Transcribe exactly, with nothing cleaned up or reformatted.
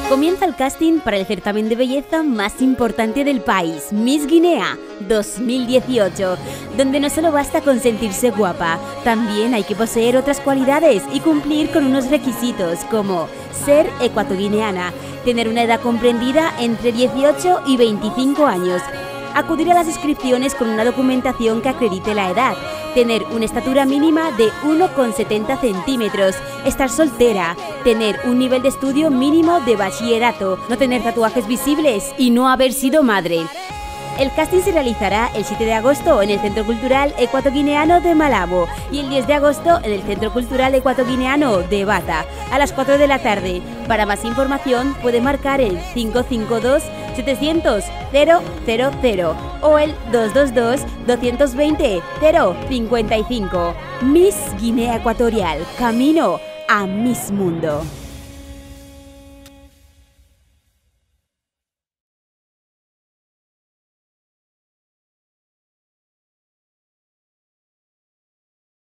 Comienza el casting para el certamen de belleza más importante del país, Miss Guinea dos mil dieciocho, donde no solo basta con sentirse guapa, también hay que poseer otras cualidades y cumplir con unos requisitos como ser ecuatoguineana, tener una edad comprendida entre dieciocho y veinticinco años, acudir a las inscripciones con una documentación que acredite la edad, tener una estatura mínima de uno coma setenta centímetros, estar soltera, tener un nivel de estudio mínimo de bachillerato, no tener tatuajes visibles y no haber sido madre. El casting se realizará el siete de agosto en el Centro Cultural Ecuatoguineano de Malabo y el diez de agosto en el Centro Cultural Ecuatoguineano de Bata, a las cuatro de la tarde. Para más información puede marcar el cinco cinco dos, setecientos, cero cero cero o el dos dos dos, doscientos veinte, cero cincuenta y cinco. Miss Guinea Ecuatorial, camino a Miss Mundo.